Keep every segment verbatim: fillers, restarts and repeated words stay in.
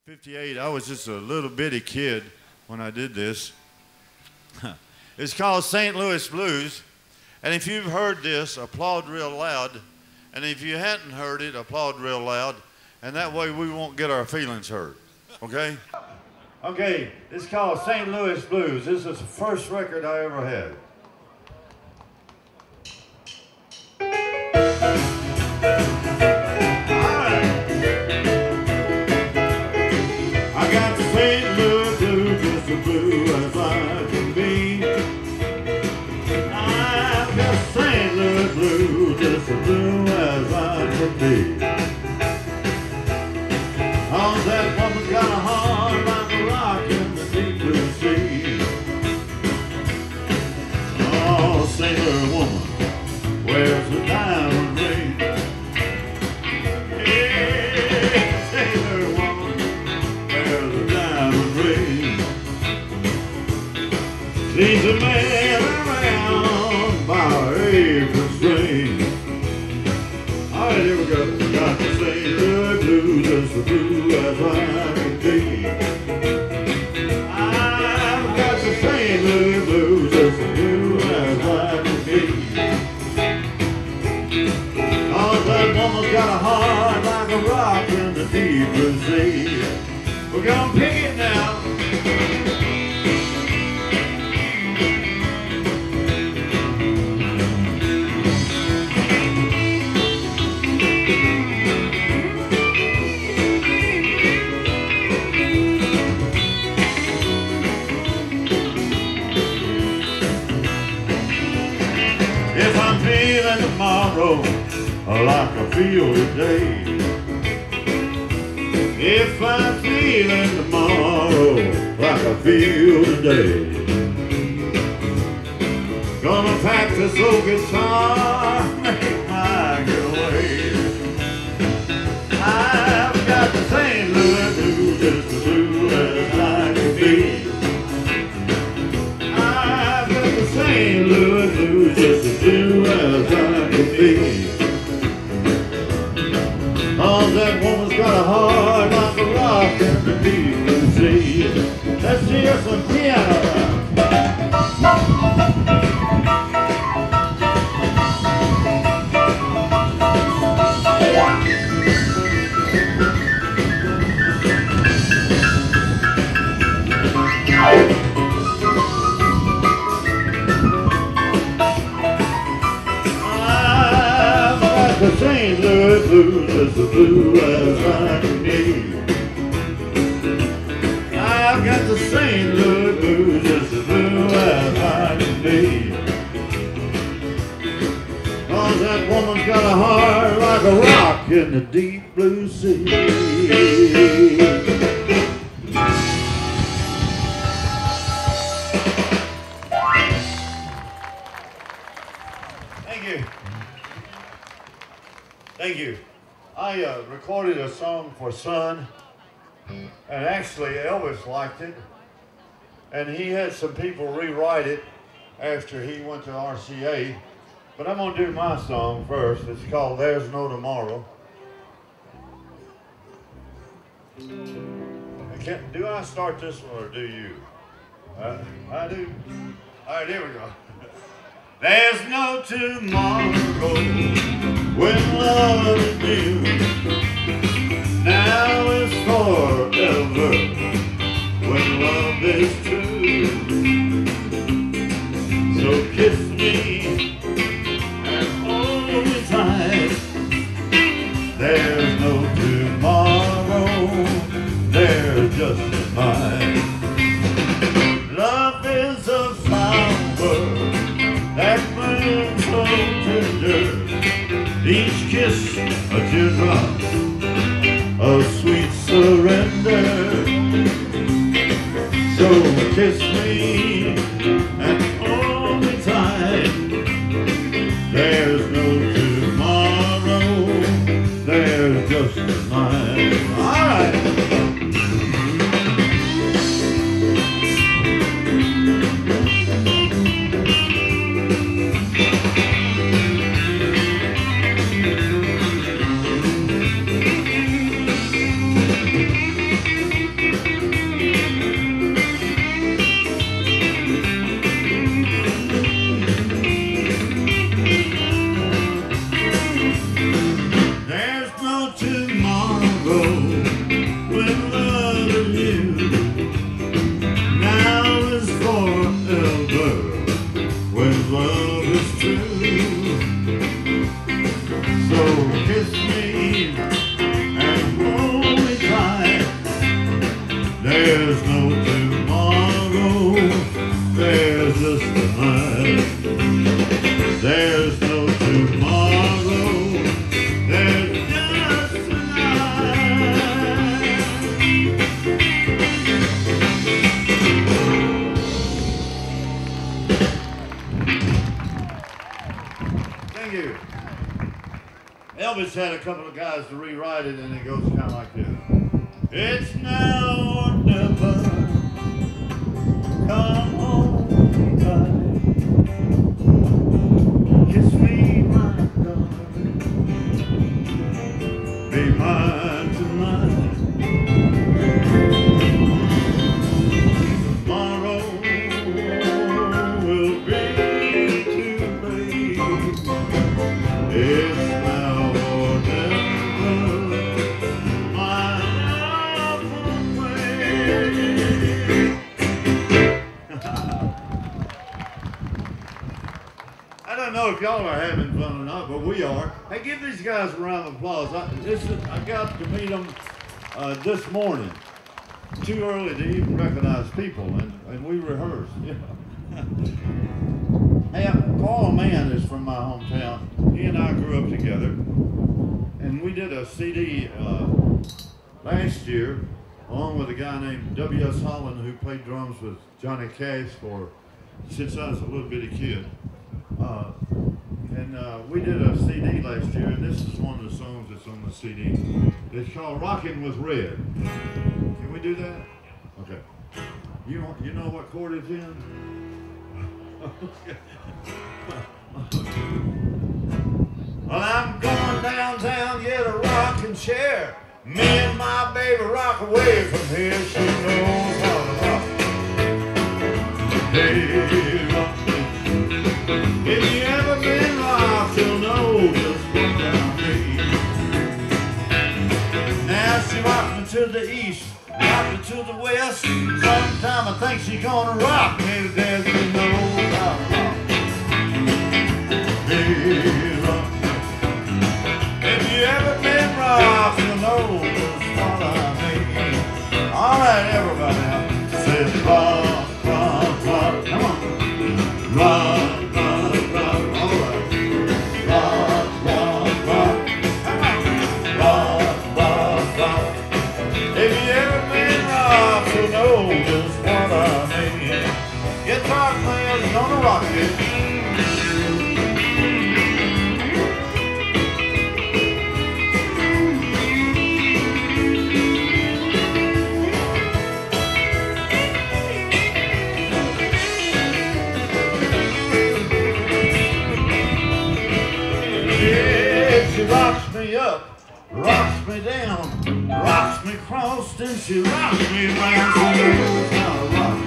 fifty-eight, I was just a little bitty kid when I did this. It's called Saint Louis Blues. And if you've heard this, applaud real loud. And if you hadn't heard it, applaud real loud. And that way we won't get our feelings hurt. Okay? Okay, it's called Saint Louis Blues. This is the first record I ever had. Just as blue as I could be. Oh, that woman's got a heart like a rock in the deep blue sea. Oh, sailor woman wears a diamond ring. Yeah, sailor woman wears a diamond ring. She's a man around by her apron string. All right, here we go. Got to Saint Louis Blues, just as blue as I can be. I've got the Saint Louis Blues, just as blue as I can be. Oh, that woman's got a heart like a rock in the deep blue sea. We're gonna pick it now. Tomorrow, like I feel today. If I'm feeling tomorrow, like I feel today, gonna pack this old guitar, make my getaway. I've got the Saint Louis Blues, just as blue as I can be. I've got the Saint Louis Blues, just as blue as I be. Oh, that woman's got a heart like a rock in the deep blue sea. Let's hear some piano. The Saint Louis Blues, just as blue as I can be. I've got the Saint Louis Blues, just as blue as I can be. Oh, that woman's got a heart like a rock in the deep blue sea. Thank you. Thank you. I uh, recorded a song for Son, and actually Elvis liked it, and he had some people rewrite it after he went to R C A, but I'm going to do my song first. It's called There's No Tomorrow. I can't, do I start this one or do you? Uh, I do. All right, here we go. There's no tomorrow when love is new. Now is forever when love is true. So kiss me and hold me tight. There's no tomorrow, there's just mine. Love is a flower that blooms so tender, each kiss a teardrop of sweet surrender. So kiss me and hold me tight. There's no tomorrow, there's just mine. All right. Elvis had a couple of guys to rewrite it, and it goes kind of like this. It's now or never. Come home tonight. Kiss me, my darling. Be mine tonight. Tomorrow will be too late. It's now or never. My love will wait. I don't know if y'all are having fun or not, but we are. Hey, give these guys a round of applause. I, this is, I got to meet them uh, this morning. Too early to even recognize people, and, and we rehearsed. Yeah. Hey, Paul Mann is from my hometown. He and I grew up together, and we did a C D uh, last year, along with a guy named W S Holland, who played drums with Johnny Cash for since I was a little bitty kid. Uh, and uh, we did a C D last year, and this is one of the songs that's on the C D. It's called "Rockin' with Red." Can we do that? Okay. You know, you know what chord it's in? Well, I'm going downtown, get a rocking chair. Me and my baby rock away from here. She knows how to rock. Hey, rock. If you ever been rocked, you'll know just what I mean. Now she rocked me to the east, rocked me to the west. Sometime I think she's gonna rock me to death. You know how to rock. Hey, rock. If you ever been rocked, you'll know just what I mean. All right, everybody now. Say rock, rock, rock. Come on. Rock. Guitar player's gonna rock it. Yeah, she rocks me up, rocks me down, rocks me cross, and she rocks me round. She knows how to rock.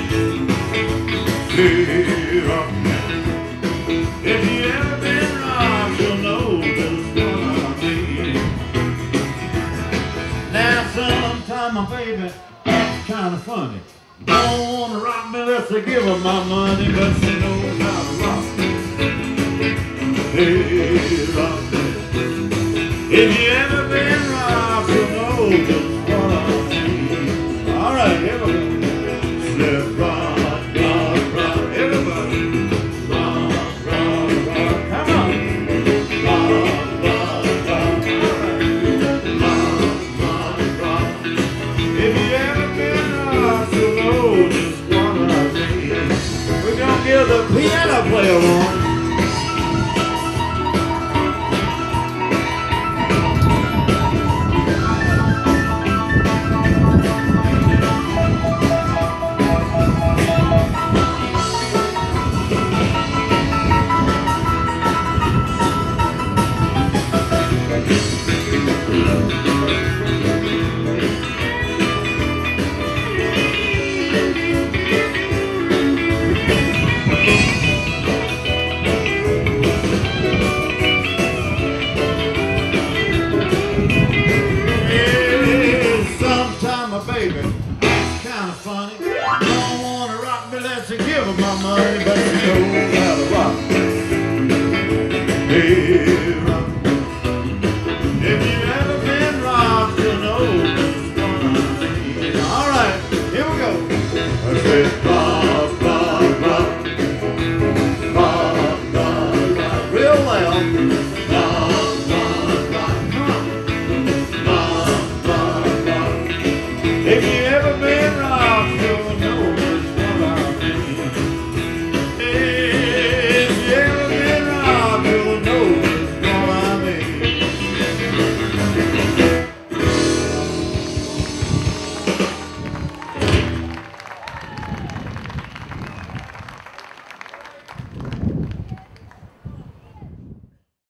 Hey, rock. If you ever been rocked, you'll know just what I mean. Now sometime my baby acts kind of funny. Don't wanna rock me unless I give her my money, but she knows how to rock. Hey, rock. If you ever been rocked, you'll know just what I mean. All right, everybody. Slip rock. Give the piano player one. Baby, that's kind of funny.